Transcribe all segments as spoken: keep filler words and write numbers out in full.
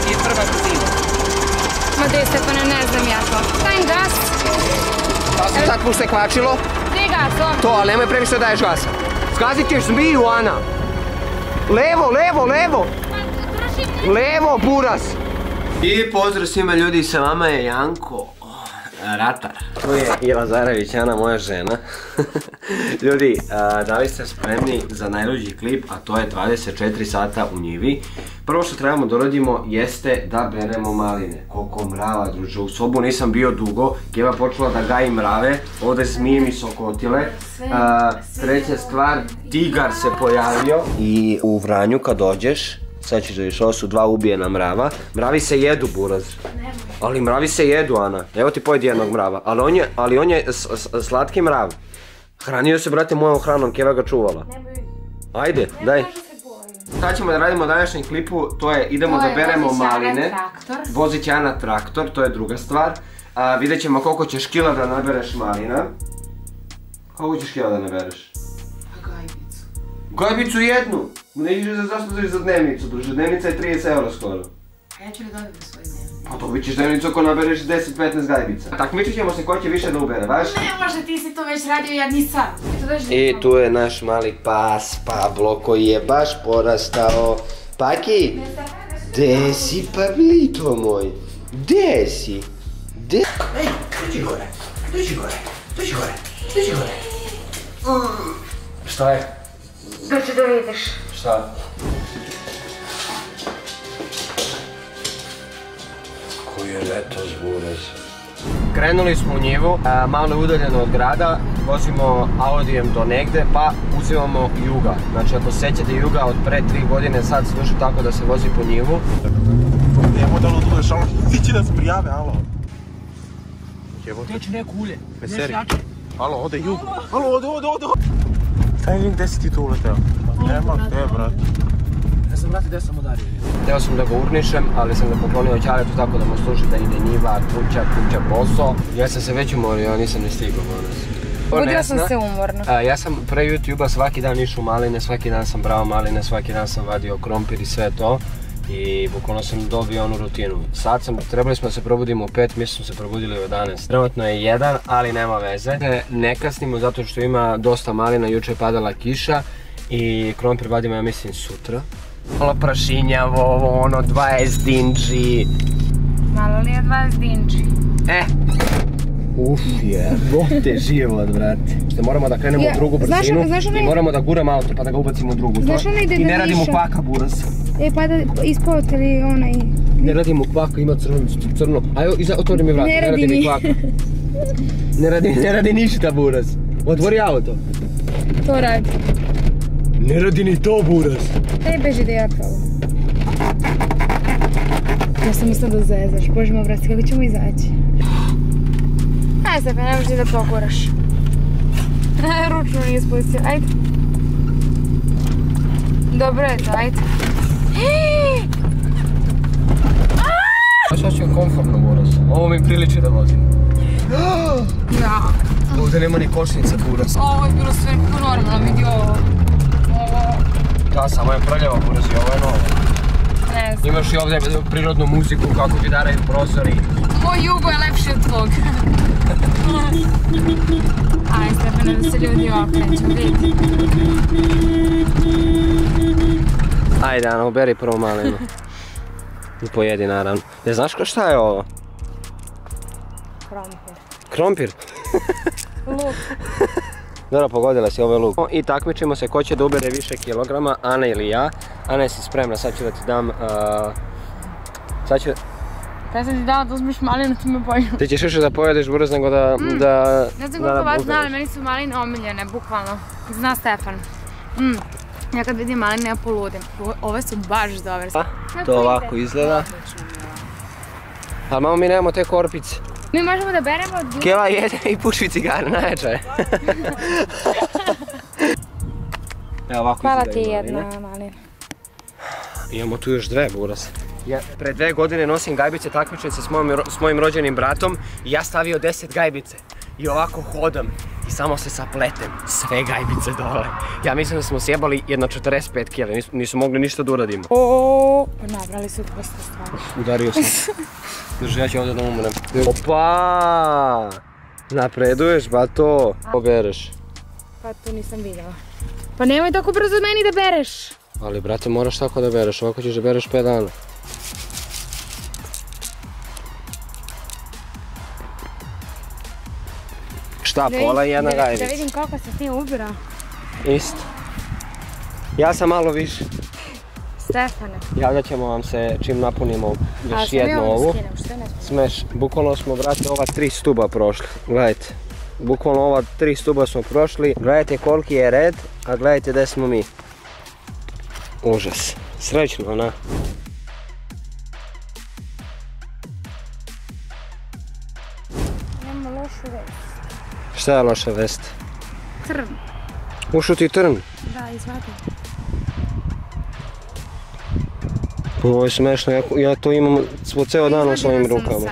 mi je prva brzina. Ma gdje Stefane, ne znam ja to. Stavim gas. Pa sam sad pušte kvačilo. Gdje gas, ovo? To, ali nemoj previše daješ gasa. Zgazit ćeš zmiju, Ana. Levo, levo, levo. Levo, buras. I pozdrav svima ljudi, sa vama je Janko. Ratar. Tu je i Lazarević, Ana, moja žena. Ljudi, da li ste spremni za najluđi klip, a to je dvadeset četiri sata u njivi. Prvo što trebamo da uradimo jeste da beremo maline. Koliko mrava, druže, u sobu nisam bio dugo, Keva počela da gaji mrave, ovdje zmije mi sokotile. Treća stvar, tigar se pojavio. I u Vranju kad dođeš, sad ćeš da viš, ovo su dva ubijena mrava. Mravi se jedu, buraz. Ali mravi se jedu, Ana. Evo ti pojedi jednog mrava. Ali on je, ali on je slatki mrav. Hranio se, brate, mojom hranom, Keva ga čuvala. Ajde, daj. Šta ćemo da radimo u današnjem klipu, to je idemo da beremo maline. Vozit će Ana traktor, to je druga stvar. Vidjet ćemo koliko ćeš kila da nabereš malina. Koliko ćeš kila da nabereš? Gajbicu. Gajbicu jednu? Ne iđeš za zaslužiš za dnevnicu, druže, dnevnica je trideset eura skoro. A ja ću li dobiti svoj dnevnicu? Pa dobit ćeš dnevnicu ako nabereš deset do petnaest gajbica. Takmičit ćemo se ko će više da ubere, baš? Ne može, ti si to već radio, ja nisam. I tu je naš mali pas, Pablo, koji je baš porastao. Paki, gde si, Pavlito moj? Gde si? Gde? Ej, dođi gore, dođi gore, dođi gore, dođi gore. Šta je? Dođi da vidiš. Šta? Koji je letos, buraz. Krenuli smo u njivu, malo je udaljeno od grada, vozimo Audijem do negde, pa uzimamo juga. Znači ako sećate juga od pre tri godine, sad se duže tako da se vozi po njivu. Nemo da luduješ, alo, ti će da se prijave, alo. Gdje će neko ulje? Veseri. Alo, ode jug. Alo, ode, ode, ode. Staj mi gde si ti tu uleteo? Nema gde, brate. Ja sam, brate, gde sam udario? Hteo sam da ga urnišem, ali sam ga poklonio Ćaletu tako da mu služi da ide njiva, kuća, kuća, posao. Ja sam se već umorio, ja nisam ni stigao danas. Budila sam se umorno. Ja sam pre YouTube-a svaki dan išao u maline, svaki dan sam brao maline, svaki dan sam vadio krompir i sve to. I bukvalno sam dobio onu rutinu. Sad sam, trebali smo da se probudimo u pet, mi smo se probudili u jedanaest. Trenutno je jedan, ali nema veze. Ne kasnimo zato što ima dosta malina, juče je padala kiša i krompir vadimo, ja mislim, sutra. Malo prašinjavo, ovo ono, dvadeset dinđi. Malo li je dvadeset dinđi? E! Uf, jebote život, brate. Što moramo da krenemo u drugu brzinu i moramo da guramo auto pa da ga ubacimo u drugu. I ne radimo kvaka, buraz. E pa da ispotili onaj... Ne radimo kvaka, ima crno. Ajo, otvori mi vrat, ne radi ni kvaka. Ne radi ništa, buraz. Otvori auto. To radi. Ne radi ni to, buraz. Daj beži da ja probam. Ja sam mislila da zezaš, bože moj vrati, kako ćemo izaći? Ajde Stepe, ne možeš ti da poguraš. Ručno nije spustio, ajde. Dobro je to, ajde. Šta ću je komfortno, buraz. Ovo mi priliči da vozim. Ja. Ovdje nema ni košnica, buraz. Ovo je bilo sve normalno, vidi ovo. Da, samo je prljava, buraz, i ovo je novo. Ne znam. Imaš i ovdje prirodnu muziku kako vidaraju prozori. Moj jugo je lepši od tvog. Ajde Stefane, da se ljudi okreću, vidi. Ajde, Ana, uberi prvo malinu. I pojedi, naravno. Ne znaš ko šta je ovo? Krompir. Krompir? Luk. Dobro, pogodila si ovaj luk. I takmičimo se ko će da ubere više kilograma, Ana ili ja. Ana, jesi spremna, sad ću da ti dam... Sad ću... Kada sam ti dala da uzmeš malinu, ti me pojel. Ti ćeš više da pojedeš, buraz, nego da... Ne znam kako vas zna, ali meni su maline omiljene, bukvalno. Zna Stefan. Ja kad vidim maline, ja poludim. Ove su baš dobre. To ovako izgleda. Ali mamo, mi nemamo te korpice. Mi možemo da beremo od... Keva jede i puši cigare na večer. Hvala ti jedna malina. Imamo tu još dve, buraz. Pre dve godine nosim gajbice takmičnice s mojim rođenim bratom i ja stavio deset gajbice. i ovako hodam i samo se sapletem, sve gajbice dole. Ja mislim da smo sjebali jedno četrdeset pet kila, nisu, nisu mogli ništa da uradimo. O, pa nabrali su dosta stvari. Udario sam. Drži, ja ću ovdje da umrem. Opa! Napreduješ, ba to. Pobereš. Pa to nisam vidjela. Pa nemoj tako brzo od meni da bereš. Ali, brate, moraš tako da bereš, ovako ćeš da bereš pet dana. Šta, pola i jedna gajbica. Da vidim koliko se ti ubirao. Isto. Ja sam malo više. Stefane. Javljat ćemo vam se čim napunimo još jednu ovu. Smeš, bukvalno smo, brate, ova tri stuba prošli. Gledajte. Bukvalno ova tri stuba smo prošli. Gledajte koliki je red, a gledajte gdje smo mi. Užas. Srećno, na? Imamo lošu vest. Šta je loša vest? Trn. Ušao ti trn? Da, izvadim. Ovo je smešno, ja, ja to imam po ceo dan u svojim rukama.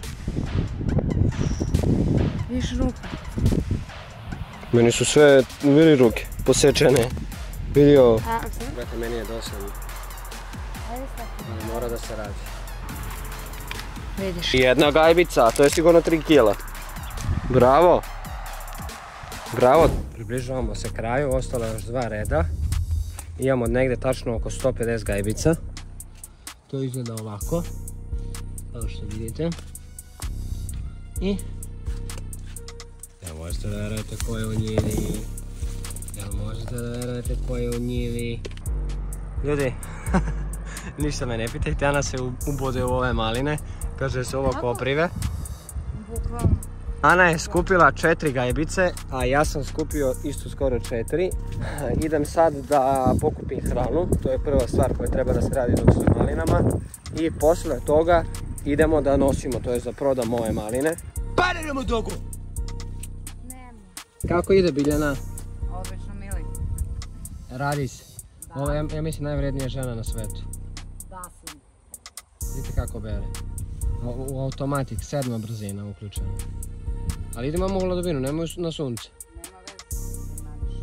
Viš ruka. Meni su sve, vidi ruke, posečene. Vidi ovo. Brate, meni je dosadno. Ali mora da se radi. Vidiš. Jedna gajbica, to je sigurno tri kila. Bravo. Bravo. Približavamo se kraju, ostalo je još dva reda. Imamo negdje tačno oko sto pedeset gajbica. To izgleda ovako. Kao što vidite. I... Jel možete da verujete ko je u njivi? Jel možete da verujete ko je u njivi? Ljudi, ništa me ne pitajte, Ana se ubode u ove maline. Kaže se ovo koprive. Bukvalno. Ana je skupila četiri gajbice, a ja sam skupio isto skoro četiri. Idem sad da pokupim hranu, to je prva stvar koja treba da se radi dok su malinama. I posle toga idemo da nosimo, to je za prodam ove maline. Parimo dogu! Nema. Kako ide Biljana? Obično mili. Radi se. Ovo je, ja mislim, najvrednija žena na svetu. Da sam. Vidite kako bere. U, u automatik, sedma brzina uključena. Ali idemo u hladovinu, nemoj na sunce. Nema veze, nemaš.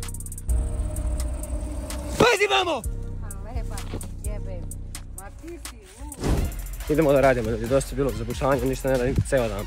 Pazi, mamo! Pa lepa, jebe. Ma ti si, u. Idemo da radimo, ljudi, dosta je bilo zabušavanja, ništa ne radim ceo dan.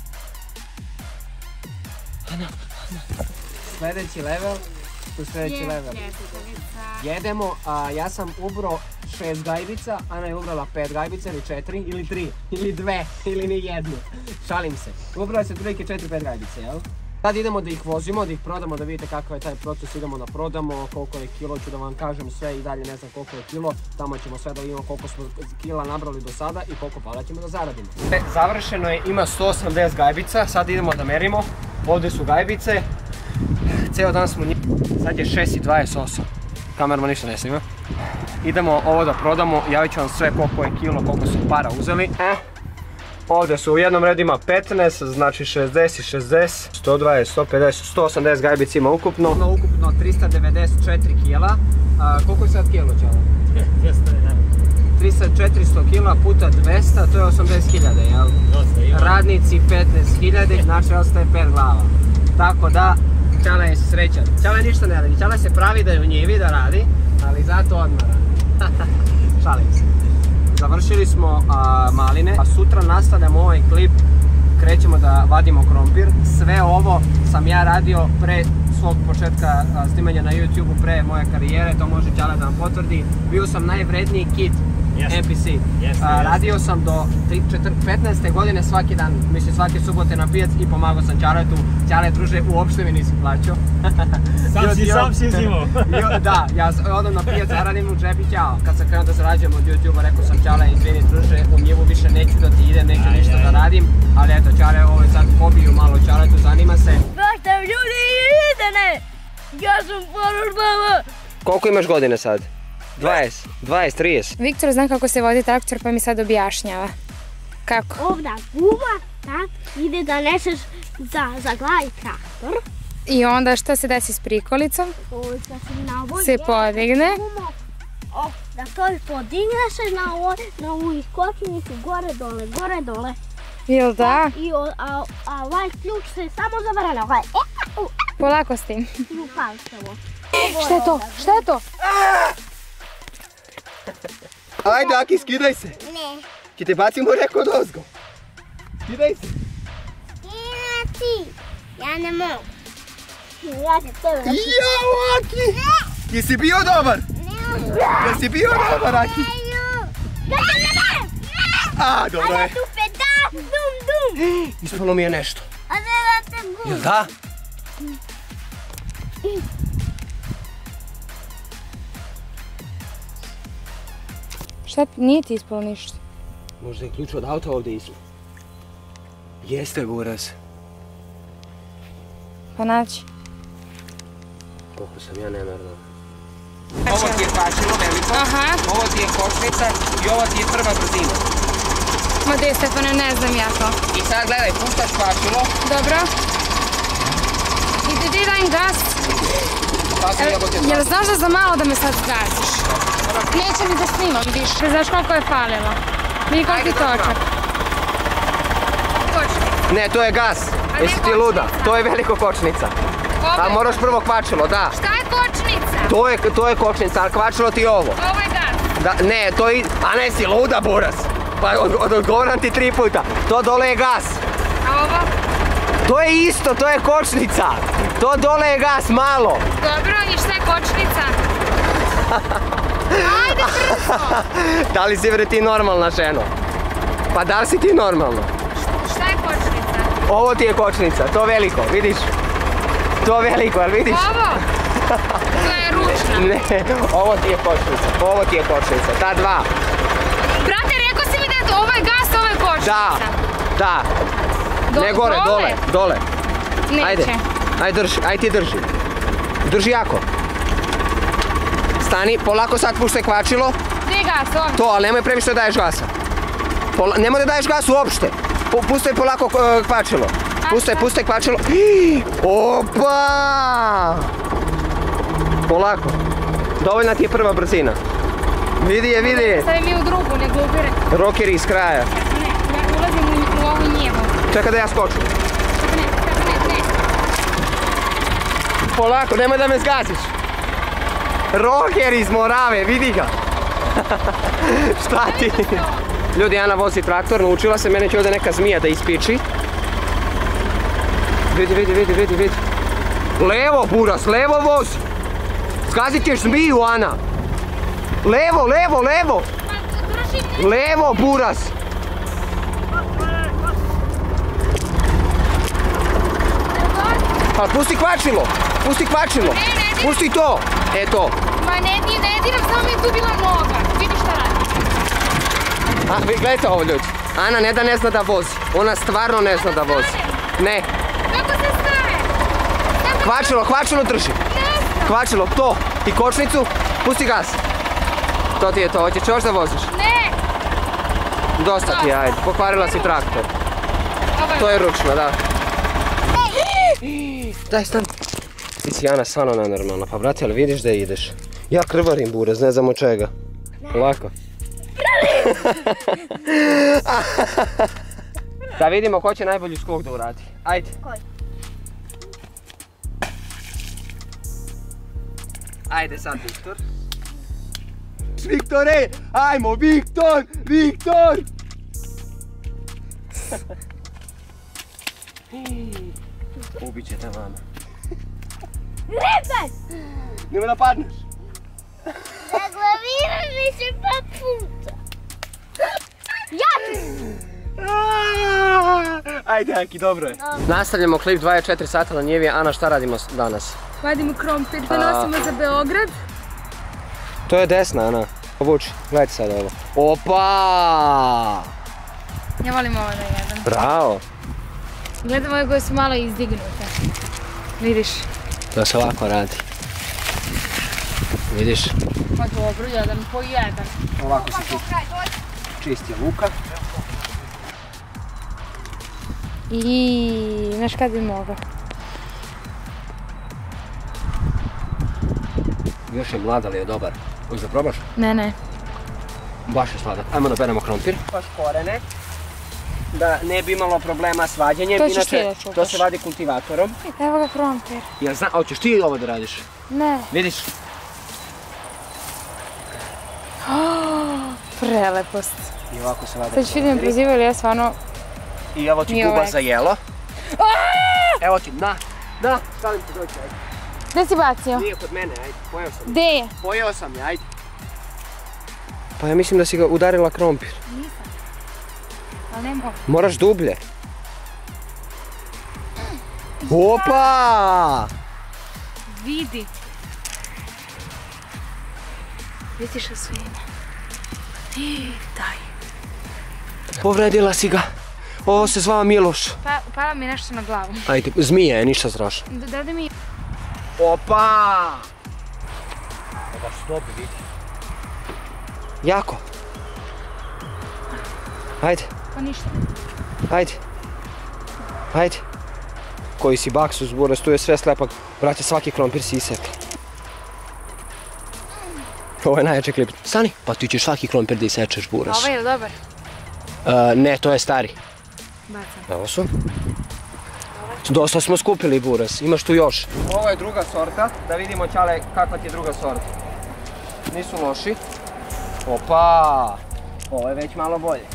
Ana, Ana. Sljedeći level, tu sljedeći level. Jedemo, a ja sam ubro šest gajbica, Ana je ubrala pet gajbica ili četiri, ili tri, ili dve, ili ni jednu. Šalim se. Ubrala se prilike četiri pet gajbice, jel? Sad idemo da ih vozimo, da ih prodamo, da vidite kakav je taj proces, idemo da prodamo, koliko je kilo, ću da vam kažem sve i dalje ne znam koliko je kilo, tamo ćemo sve da vidimo koliko smo kila nabrali do sada i koliko para ćemo da zaradimo. Završeno je, ima sto osamdeset gajbica, sad idemo da merimo, ovdje su gajbice, ceo dan smo njih, sad je šest i dvadeset osam, kamerama ništa ne snima. Idemo ovo da prodamo, javit ću vam sve koliko je kilo, koliko su para uzeli. Ovdje su u jednom redu ima petnaest, znači šezdeset, šezdeset, sto dvadeset, sto pedeset, sto osamdeset gajbica ima ukupno. Ima ukupno trista devedeset četiri kila. A, koliko je sad kilo, Čala? trista četiristo kila puta dvesta, to je osamdeset hiljada, jel? Radnici petnaest hiljada, znači ostaje pet glava. Tako da, Čala je srećan. Čala ništa ne radi, Čala se pravi da je u njivi da radi, ali zato odmara. Šalim se. Završili smo a, maline, a sutra nastavljamo ovaj klip, krećemo da vadimo krompir. Sve ovo sam ja radio pre svog početka a, snimanja na YouTube, pre moje karijere, to može Ćale da vam potvrdi. Bio sam najvredniji kid Yes. N P C. Yes, A, yes. radio sam do petnaeste godine svaki dan, mislim svake subote na pijac i pomagao sam Ćaletu. Ćale, druže, uopšte mi nisi plaćao. Sam si, sam si zimo. Da, ja odam na pijac, zaradim u džep i ćao. Kad sam krenuo da zarađujem od YouTube-a, rekao sam Ćale, izvini druže, u njivu više neću da ti idem, neću Aj, ništa aj. da radim. Ali eto, Ćale, ovo je sad hobiju malo Ćaletu, zanima se. Pozdrav ljudi i idene! Ja sam Poruš Baba! Koliko imaš godine sad? dvadeset, dvadeset, trideset. Viktor zna kako se vodi traktor pa mi sad objašnjava. Kako? Ovda guba, tak, ide da neseš za, za glavi traktor. I onda šta se desi s prikolicom? Ovdje se na ovoj Se podigne. gumo, o, da to podigne se na ovoj, na ovu iskočnicu, gore dole, gore dole. Jel da? I o- a, a ovaj ključ se samo zavrane. Ovaj. E, u, Polako s tim. i u palčevo. Šta je to? Šta je to? Ajde, Aki, skidaj se. Ne. Će te bacimo reko dozgo. Skidaj se. Ima ti. Ja ne mogu. Ja ću tebe da... Jao, Aki! Jesi bio dobar? Ne, Jesi bio dobar, Aki? A, dobro je. tu pedal, dum, dum. Ispalo mi je nešto. A da te gum. Jel da? Šta, nije ti ispalo ništa? Možda je ključ od auta ovdje ispao. Jeste, buraz. Pa naći. Koliko sam ja nemarno. Ovo ti je kvačilo veliko, Aha. ovo ti je kočnica i ovo ti je prva brzina. Ma gdje, Stefane, ne znam ja to. I sad gledaj, puštaš kvačilo, Dobro. I ti ti dajem gas. pa sam jebote Jel znaš da za malo da me sad zgaziš? Neće mi da snimam više. Znaš koliko je falilo? Vidi koliko je točak. Kočnica. Ne, to je gas. A ne Jesi ti luda? kočnica. To je veliko kočnica. A moraš prvo kvačilo, da. Šta je kočnica? To je, to je kočnica, ali kvačilo ti je ovo. Ovo je gas. Da, ne, to je... A ne, si luda, buraz. Pa od, od, odgovoram ti tri puta. To dole je gas. A ovo? To je isto, to je kočnica. To dole je gas, malo. Dobro, i šta je kočnica? Ajde brzo! Da li si bre ti normalna, ženo? Pa da li si ti normalna? Šta je kočnica? Ovo ti je kočnica, to veliko, vidiš? To veliko, jel vidiš? Ovo? To je ručna. Ne, ovo ti je kočnica, ovo ti je kočnica, ta dva. Brate, rekao si mi da je ovo je gas, ovo je kočnica. Da, da. Do- Ne gore, dole, dole. Neće. Ajde, ajde drži, ajde ti drži. Drži jako. Stani, polako sad puštaj kvačilo. Gdje je gas, ovdje? To, ali nemoj previše da daješ gasa. Pola, nemoj da daješ gas uopšte. Pu- Pustaj polako uh, kvačilo. Pustaj, pustaj kvačilo. Ih, opa! Polako. Dovoljna ti je prva brzina. Vidi je, vidi je. Stavi mi u drugu, ne glupire. Rockeri iz kraja. Ne, ja ulazim u, u ovu njevu. Čekaj da ja skočim. Ne, ne, ne. Polako, nemoj da me zgaziš. Rocker iz Morave, vidi ga. Šta ti? Ljudi, Ana vozi traktor, naučila se, mene će ovdje neka zmija da ispiči. Vidi, vidi, vidi, vidi, vidi. Levo, buras, levo vozi. Zgazit ćeš zmiju, Ana. Levo, levo, levo. Levo, buras. Pa pusti kvačilo, pusti kvačilo. Pusti to. E to. Ma ne, ne, ne diram, samo mi je tu bila noga. Vidi šta radi. A, vi gledajte ovo, ljudi. Ana ne da ne zna da vozi. Ona stvarno ne zna da vozi. Ne. Kako se staje? Kvačilo, kvačilo drži. Kvačilo, to. I kočnicu, pusti gas. To ti je to, hoćeš još da voziš? Ne! Dosta ti je, ajde. Pokvarila si traktor. To je ručno, da. Daj, stan. Ti si, Ana, stvarno nenormalna. Pa, brate, ali vidiš da ideš? Ja krvarim, buraz, ne znam od čega. Lako. Da vidimo ko će najbolji skok da uradi. Ajde. Koji? Ajde sad, Viktor. Viktore! Ajmo, Viktor! Viktor! Ubit će te mama. Ribaj! Nemo da padneš. Zaglaviram mi se pa puta. Ja! Ajde, Aki, dobro je. Nastavljamo klip dvadeset četiri sata na njevi. Ana, šta radimo danas? Vadimo krompir, da nosimo za Beograd. To je desna, Ana. Obuči, gledajte sad ovo. Opa! Ja volim ovo da jedem. Bravo! Gledam ove koje su malo izdignute. Vidiš? To se ovako radi. Vidiš? Pa dobro, jedan po jedan. Ovako se tu čisti luka. I znaš kad bi mogao? Još je mlad, ali je dobar. Hoćeš da probaš? Ne, ne. Baš je sladak. Ajmo da beremo krompir. Baš korene. da ne bi imalo problema s vađenjem. To ćeš Inače, ti da čupaš. to se vadi kultivatorom. Evo ga krompir. Jel zna, hoćeš ti ovo da radiš? Ne. Vidiš? Prelepost. I ovako se vade. Sad ću vidim prozivaju li ja stvarno... I evo ti Nije kuba ovaj. za jelo. Evo ti, na, na, stavim ti doći, ajde. Gde si bacio? Nije kod mene, ajde, pojeo sam. Gde je? Pojeo sam je, ajde. Pa ja mislim da si ga udarila krompir. Nisam. Ali ne mogu. Moraš dublje. Opa! Vidi. Vidi što sve ima. Daj. Povredila si ga. Ovo se zvao Miloš. Pa, pala mi nešto na glavu. Ajde, zmija je, ništa strašno. Da, da mi... Opa! Baš dobro, vidi. Jako. Ajde, Pa ništa. ajde. Ajde. Koji si baksus, buras, tu je sve slepak. Brate, svaki krompir si isekla. Ovo je najjači klip. Stani, pa ti ćeš svaki krompir da isečeš, buras. Ovo je li dobar? Uh, ne, to je stari. Bacam. Evo su. Dosta smo skupili, buras. Imaš tu još. Ovo je druga sorta. Da vidimo, Ćale, kakva ti je druga sorta. Nisu loši. Opa! Ovo je već malo bolje.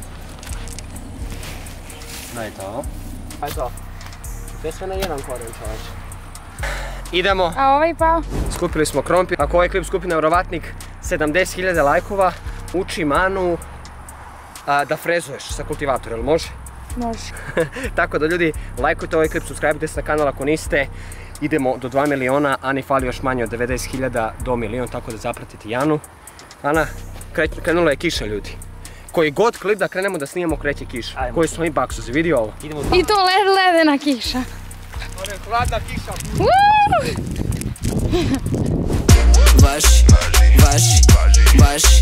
Daj to. Aj to. To je sve na jedan koren, čoveče. Idemo. A ovaj pao? Skupili smo krompir. Ako ovaj klip skupi nevjerovatnik sedamdeset hiljada lajkova, uči Manu a, da frezuješ sa kultivatora, jel može? Može. Tako da ljudi, lajkujte ovaj klip, subscribe-ite se na kanal ako niste. Idemo do dva miliona, Ani fali još manje od devedeset hiljada do milion, tako da zapratite Janu. Ana, kre- krenula je kiša, ljudi. Koji god klip da krenemo da snimamo, kreće kiša. Ajmo. Koji smo mi baksuzi, vidi ovo. Idemo I to led, ledena kiša. Ovo je hladna kiša. Uuu! Vaši, vaši, vaši